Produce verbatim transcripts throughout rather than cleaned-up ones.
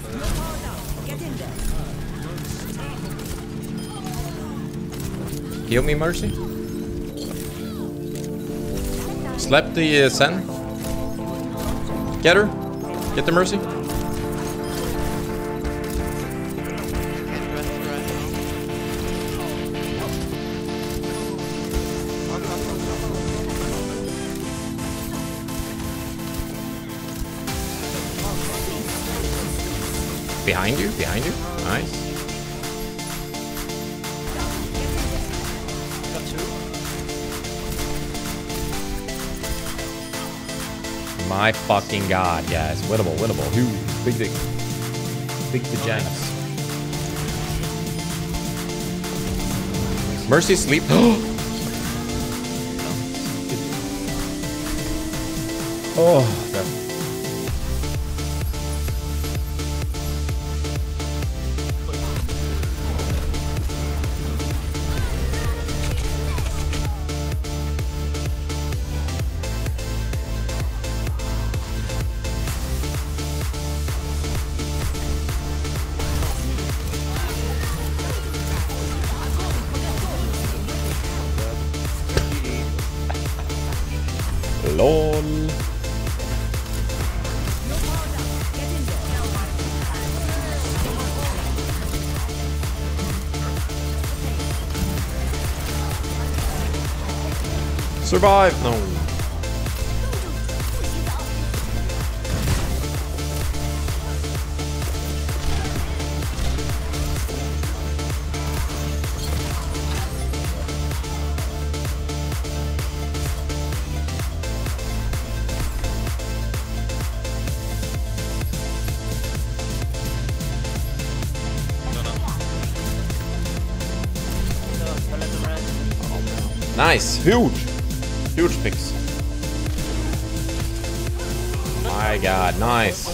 Heal me, Mercy. Slap the uh, Sen. Get her. Get the Mercy. Behind you, behind you. Nice. My fucking god, guys. Winnable, winnable. Huge. Big, big. Big vaginas. Mercy sleep. Oh, that. LOL. Survive. No. Nice, huge, huge picks. My god, nice.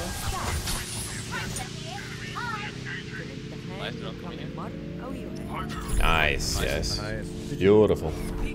Nice, yes. Beautiful.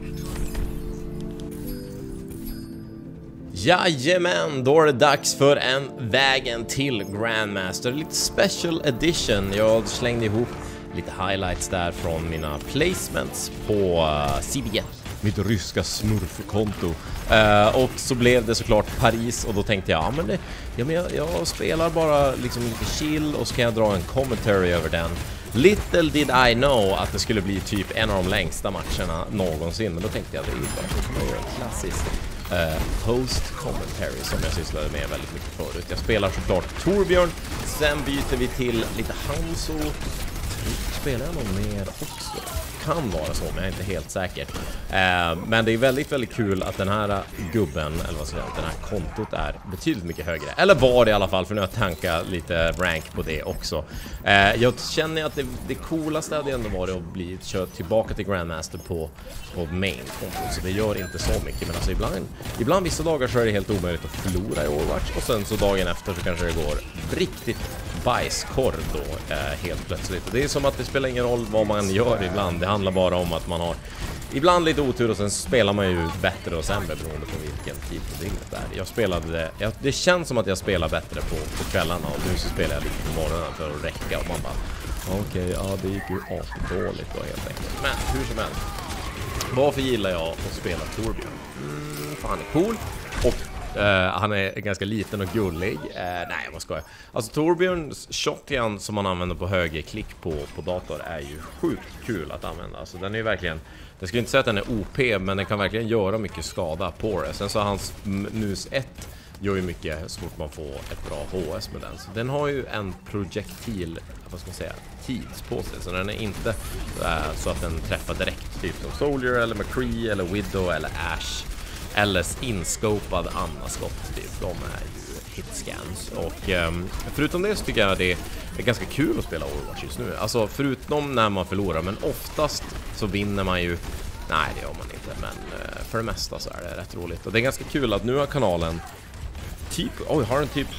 Jajamän, då är det dags för en vägen till Grandmaster. Lite special edition. Jag slängde ihop lite highlights där från mina placements på uh, C B ett, mitt ryska smurfkonto. Uh, och så blev det såklart Paris, och då tänkte jag, ja men, det, ja, men jag, jag spelar bara liksom lite chill och så kan jag dra en commentary över den. Little did I know att det skulle bli typ en av de längsta matcherna någonsin, men då tänkte jag att det är bara att göra en klassisk uh, post commentary som jag sysslade med väldigt mycket förut. Jag spelar såklart Torbjörn, sen byter vi till lite Hanzo. Spelar jag någon mer också? Kan vara så, men jag är inte helt säker. Eh, men det är väldigt, väldigt kul att den här gubben, eller vad ska jag säga, den här kontot är betydligt mycket högre. Eller var det i alla fall, för nu har jag tankat lite rank på det också. Eh, jag känner att det, det coolaste hade ändå varit att bli kört tillbaka till Grandmaster på, på main-kontot. Så det gör inte så mycket, men alltså ibland, ibland vissa dagar så är det helt omöjligt att förlora i Overwatch. Och sen så dagen efter så kanske det går riktigt bajskorv då, eh, helt plötsligt. Och det är som att det spelar ingen roll vad man gör ibland. Det handlar bara om att man har ibland lite otur och sen spelar man ju bättre och sämre beroende på vilken tid på dygnet det är. Jag spelade, jag, det känns som att jag spelar bättre på, på kvällarna, och nu så spelar jag lite på morgonen för att räcka, och man bara okej, okay, ja det gick ju dåligt då helt enkelt. Men hur som helst, varför gillar jag att spela Torbjörn? Mm, fan är cool. Och Uh, han är ganska liten och gullig. Uh, nej, vad ska jag? Alltså Torbjörns shotgun som man använder på högerklick på, på dator är ju sjukt kul att använda. Alltså den är ju verkligen, jag skulle inte säga att den är O P, men den kan verkligen göra mycket skada på det. Sen så hans mus ett gör ju mycket så fort man får ett bra H S med den. Så den har ju en projektil, vad ska man säga, tids på sig. Så den är inte uh, så att den träffar direkt, typ som Soldier eller McCree eller Widow eller Ash. Eller inscopad Anna-skott, typ. De är ju hitscans. Och um, förutom det så tycker jag det är ganska kul att spela Overwatch just nu. Alltså förutom när man förlorar, men oftast så vinner man ju. Nej, det gör man inte, men uh, för det mesta så är det rätt roligt. Och det är ganska kul att nu har kanalen typ, oj, har den typ haft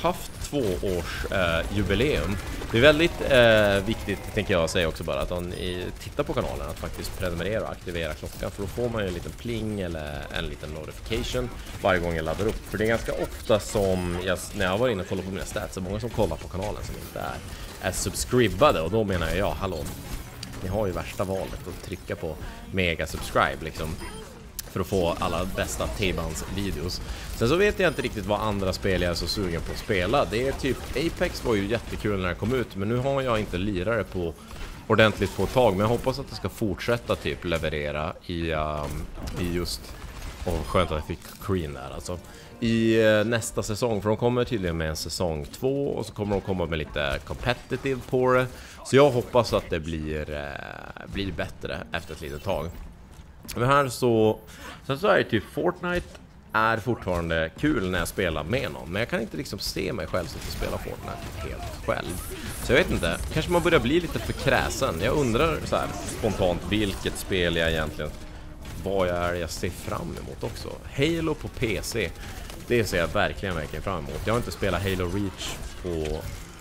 tvåårs eh, jubileum. Det är väldigt eh, viktigt, tänker jag säga också bara, att om ni tittar på kanalen att faktiskt prenumerera och aktivera klockan, för då får man ju en liten pling eller en liten notification varje gång jag laddar upp. För det är ganska ofta som jag, när jag var inne och kollade på mina stats, så många som kollar på kanalen som inte är, är subscribade, och då menar jag, ja, hallå, ni har ju värsta valet att trycka på mega subscribe liksom, för att få alla bästa T-Bans videos. Sen så vet jag inte riktigt vad andra spel jag är så sugen på att spela. Det är typ, Apex var ju jättekul när det kom ut, men nu har jag inte lirare på ordentligt på ett tag, men jag hoppas att det ska fortsätta typ leverera i, um, i just, och skönt att jag fick Green där alltså, i uh, nästa säsong, för de kommer tydligen med en säsong två, och så kommer de komma med lite competitive på det, så jag hoppas att det blir, uh, blir bättre efter ett litet tag. Men här så, sen så är det typ Fortnite är fortfarande kul när jag spelar med någon, men jag kan inte liksom se mig själv som att spela Fortnite helt själv. Så jag vet inte, kanske man börjar bli lite för kräsen. Jag undrar så här spontant vilket spel jag egentligen, vad jag är jag ser fram emot också. Halo på P C, det ser jag verkligen verkligen fram emot. Jag har inte spelat Halo Reach på,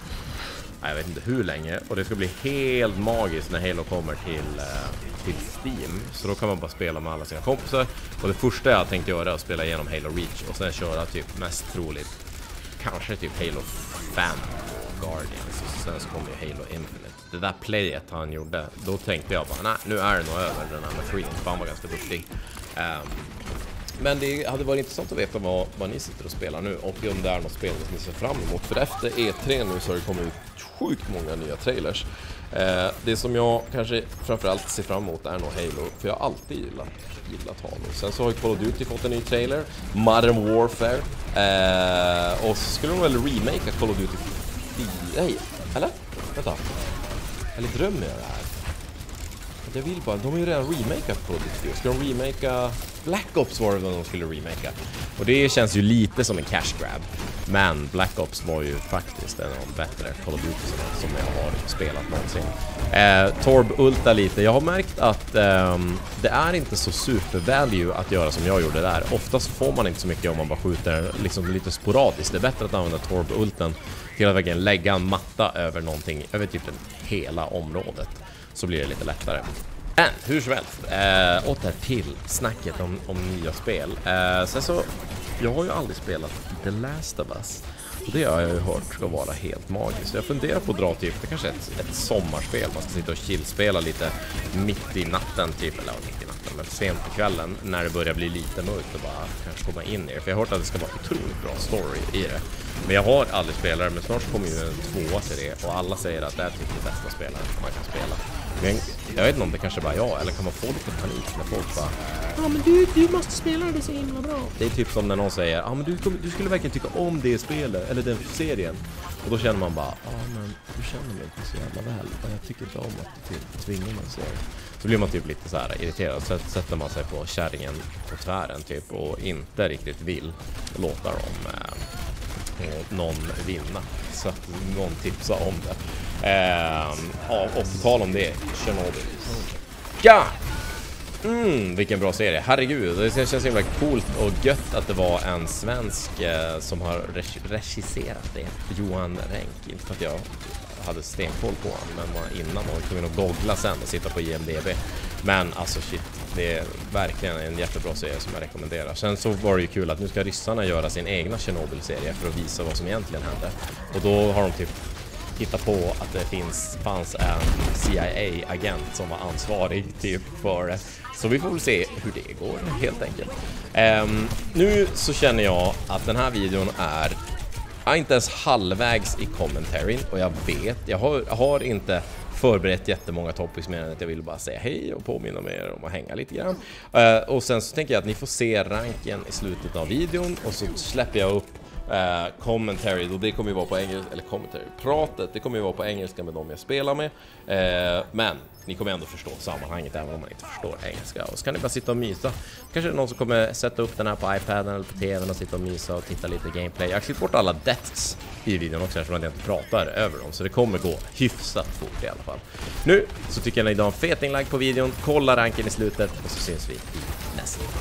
jag vet inte hur länge, och det ska bli helt magiskt när Halo kommer till, till Steam, så då kan man bara spela med alla sina kompisar. Och det första jag tänkte göra är att spela igenom Halo Reach och sen köra typ mest troligt kanske typ Halo fem och Guardians, och sen så kommer ju Halo Infinite. Det där playet han gjorde, då tänkte jag bara, nej, nu är det nog över den här med Free, för han var ganska duktig. um, Men det hade varit intressant att veta vad, vad ni sitter och spelar nu, och om det är något spel som ni ser fram emot. För efter E tre nu så har det kommit ut sjukt många nya trailers. Eh, det som jag kanske framförallt ser fram emot är nog Halo, för jag har alltid gillat, gillat Halo. Sen så har ju Call of Duty fått en ny trailer, Modern Warfare. Eh, och så skulle de väl remake Call of Duty fyra, nej, eller? Vänta, eller drömmer jag det här? Jag vill bara, de har ju redan remakat Call of Duty. Ska de remaka Black Ops, var det vad de skulle remaka. Och det känns ju lite som en cash grab. Men Black Ops var ju faktiskt en av de bättre Call of Duty som jag har spelat någonsin. Eh, Torb ulta lite. Jag har märkt att eh, det är inte så super value att göra som jag gjorde där. Oftast får man inte så mycket om man bara skjuter liksom lite sporadiskt. Det är bättre att använda Torb ulten till att verkligen lägga en matta över någonting, över typ hela området. Så blir det lite lättare. Men hur som helst, eh, åter till snacket om, om nya spel. Eh, sen så, jag har ju aldrig spelat The Last of Us, och det har jag ju hört ska vara helt magiskt. Så jag funderar på att dra typ, det kanske är ett, ett sommarspel. Man ska sitta och chillspela lite mitt i natten typ, eller ja, mitt i natten, men sent på kvällen när det börjar bli lite mörkt, och bara kanske komma in i det. För jag har hört att det ska vara otroligt bra story i det. Men jag har aldrig spelat, men snart kommer ju en tvåa till det, och alla säger att det är typ det bästa spelet man kan spela. Men jag vet inte om det kanske bara jag, eller kan man få lite panik när folk bara, ja men du, du måste spela det så himla bra. Det är typ som när någon säger, ja men du, du skulle verkligen tycka om det spelet, eller den serien. Och då känner man bara, ja men du känner mig inte så jävla väl, och jag tycker inte om att du tvingar mig så. Så blir man typ lite så här irriterad, så sätter man sig på kärringen på tvären typ, och inte riktigt vill låta dem eh, någon vinna, så att någon tipsar om det. Eh, ja, och på tal om det, Chernobyl. Ja! Mm, vilken bra serie. Herregud, det känns himla coolt och gött att det var en svensk eh, som har reg- regisserat det. Johan Renck, inte för att jag hade stenkoll på honom, men var innan och kom in och googla sen och sitta på I M D B. Men alltså shit, det är verkligen en jättebra serie som jag rekommenderar. Sen så var det ju kul att nu ska ryssarna göra sin egna Chernobyl-serie för att visa vad som egentligen hände. Och då har de typ hittat på att det finns, fanns en C I A-agent som var ansvarig typ för det. Så vi får väl se hur det går helt enkelt. Um, nu så känner jag att den här videon är Jag är inte ens halvvägs i commentaryn, och jag vet, jag har, jag har inte förberett jättemånga topics mer än att jag vill bara säga hej och påminna mig om att hänga lite grann. Uh, och sen så tänker jag att ni får se ranken i slutet av videon, och så släpper jag upp Uh, commentary, och det kommer ju vara på engelska, eller commentary, pratet, det kommer ju vara på engelska med dem jag spelar med, uh, men ni kommer ändå förstå sammanhanget även om man inte förstår engelska, och så kan ni bara sitta och mysa. Kanske är det någon som kommer sätta upp den här på iPaden eller på tvn och sitta och mysa och titta lite gameplay. Jag har klippt bort alla deaths i videon också eftersom jag inte pratar över dem, så det kommer gå hyfsat fort i alla fall. Nu så tycker jag att ni har en feting like på videon, kolla ranken i slutet, och så syns vi i nästa video.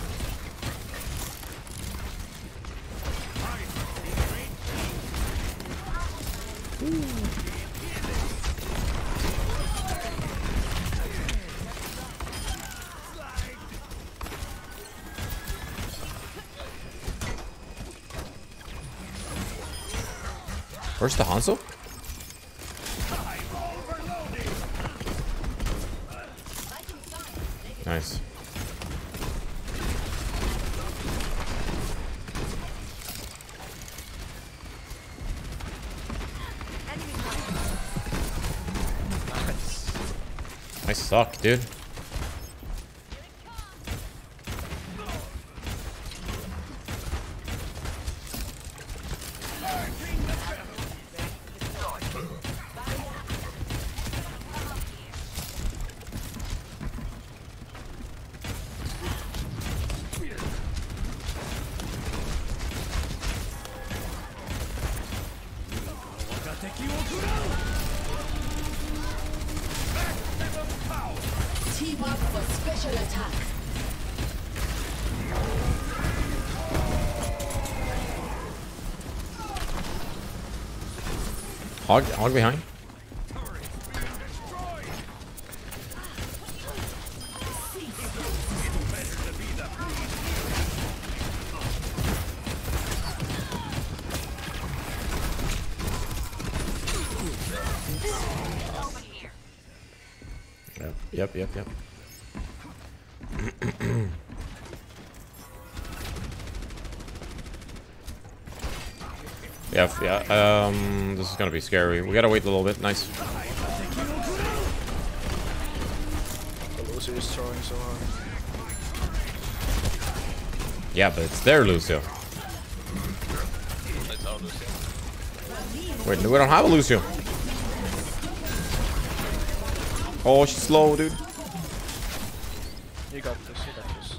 Where's the Hanzo? Nice. I suck, dude. Team up for special attack. Hog, hog behind. Yep, yep, yep, yep. Yeah, yeah, um, this is gonna be scary. We gotta wait a little bit. Nice. The Lucio is throwing so hard. Yeah, but it's their Lucio. It's our Lucio. Wait, we don't have a Lucio. Oh, she's slow, dude. You got this, you got this.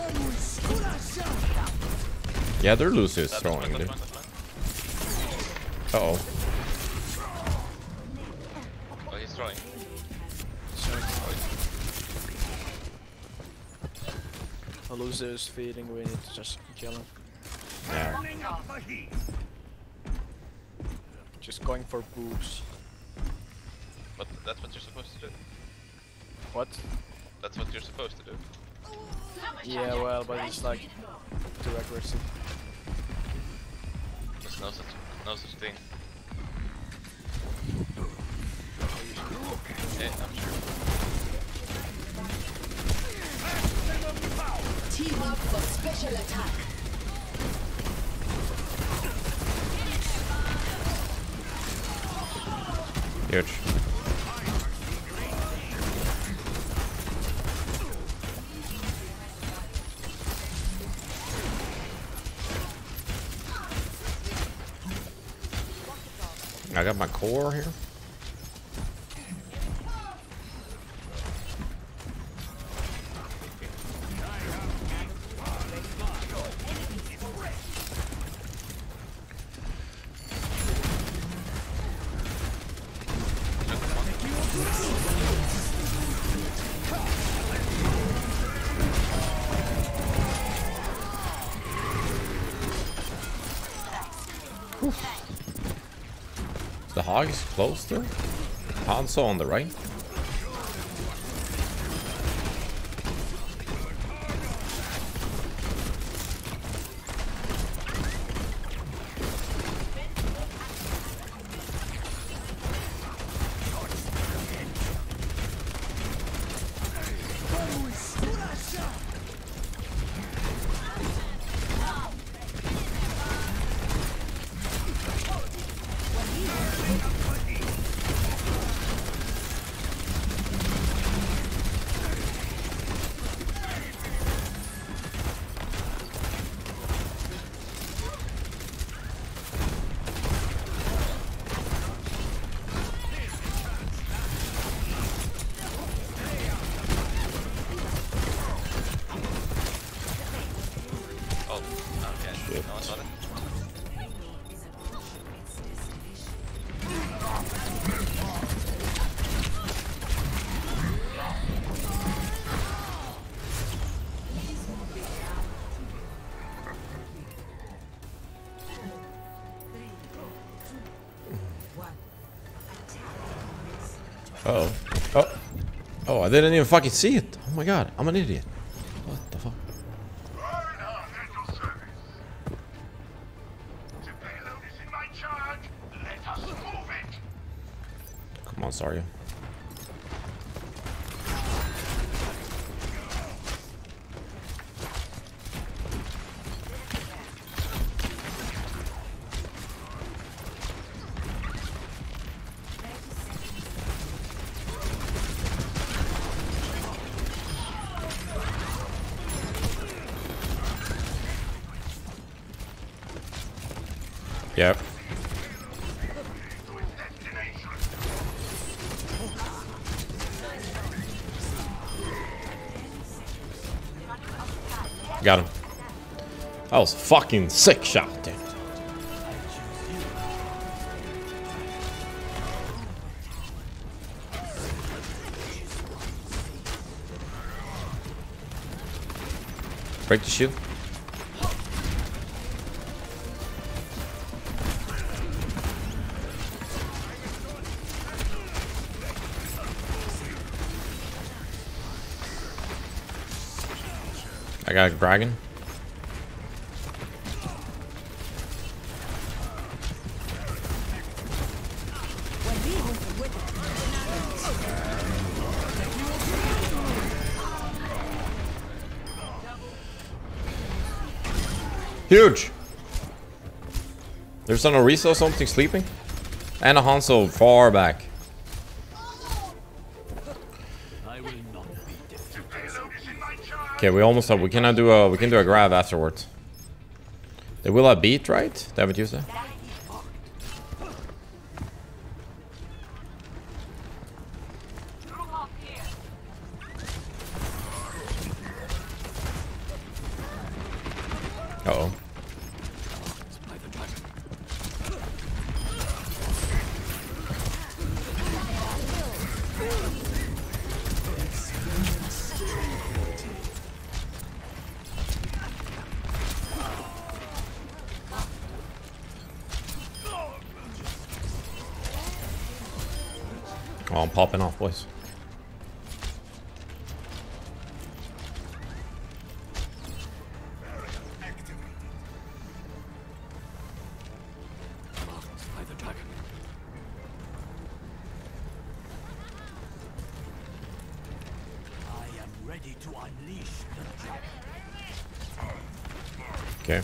Yeah, their Lucio is That's throwing, fine, that's dude. fine, that's fine. Uh oh. Oh, he's throwing. The Lucio is feeding, we need to just kill him. Yeah. Just going for boobs. But that's what you're supposed to do. What? That's what you're supposed to do. Yeah, well, but it's like too aggressive. There's no such, no such thing. Yeah, I'm sure. Team up for special attack. Huge. I got my core here. The hog is close there. Hanzo on the right. Uh-oh. Oh. Oh, I didn't even fucking see it. Oh my god, I'm an idiot. What the fuck? Come on, sorry. Yep. Got him. That was a fucking sick shot, dude. Break the shield. I got a dragon. Huge! There's an Orisa or something sleeping? And a Hanzo far back. Okay, we almost have. We cannot do a. We can do a grab afterwards. They will have beat, right? They haven't used it. Uh oh. Oh, I'm popping off, boys. Okay.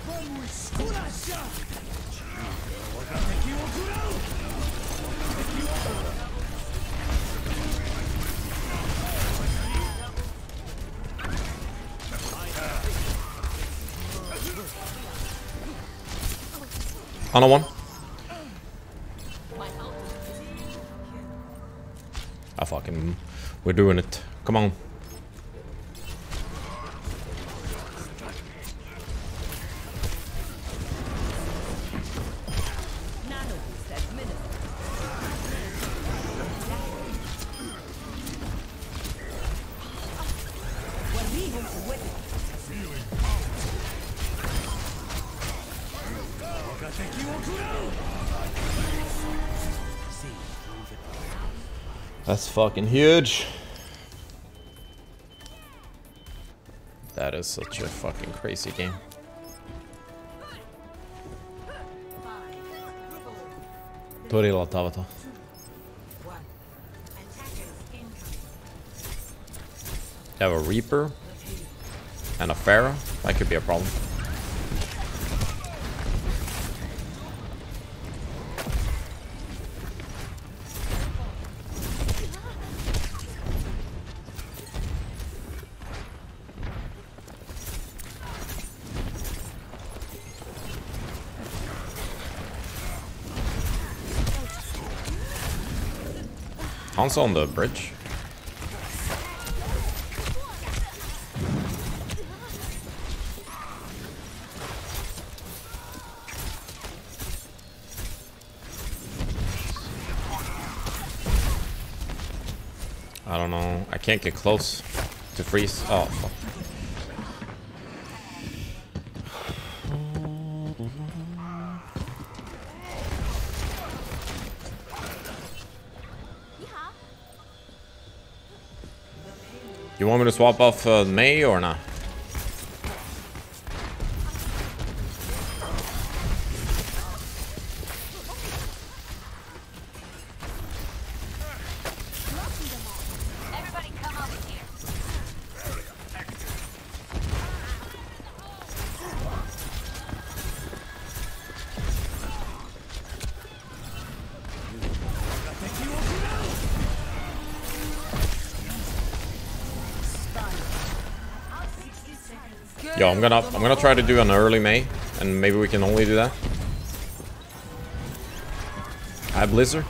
Ana one. I fucking. We're doing it. Come on. That's fucking huge. That is such a fucking crazy game. Torilla Tavata. You have a Reaper and a Pharah. That could be a problem. Hanzo on the bridge. I don't know. I can't get close to freeze. Oh, fuck. You want me to swap off uh, May or not? Everybody come over here. Yo, I'm gonna I'm gonna try to do an early May, and maybe we can only do that. I have Blizzard.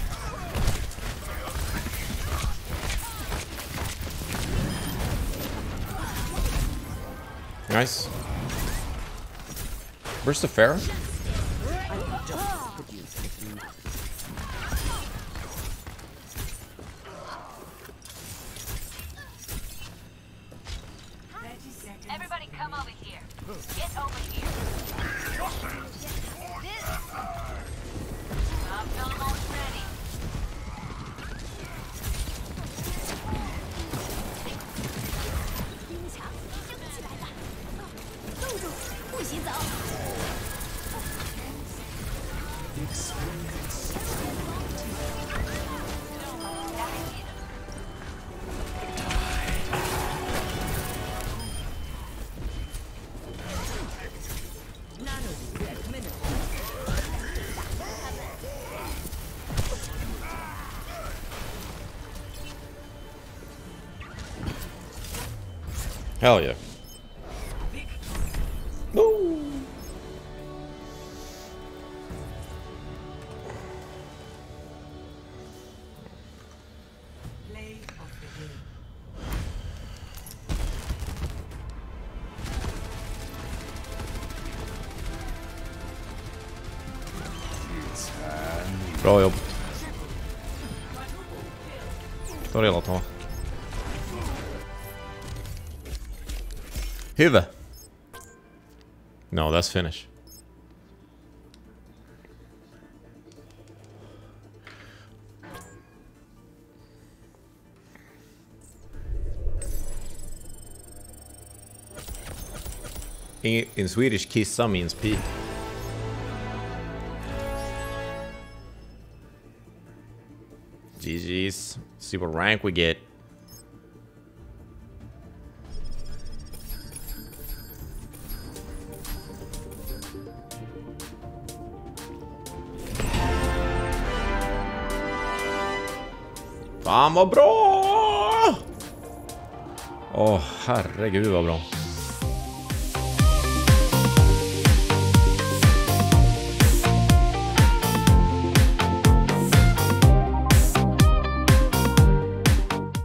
Nice. Where's the Pharah? Everybody come over here. Get over here. I'm almost ready. Hell yeah. Woo. Bra jobb. Står hela tag. Huvud. No, that's finish. In, in Swedish, kissa means pee. G G's. See what rank we get. Fan vad bra! Åh, herregud vad bra.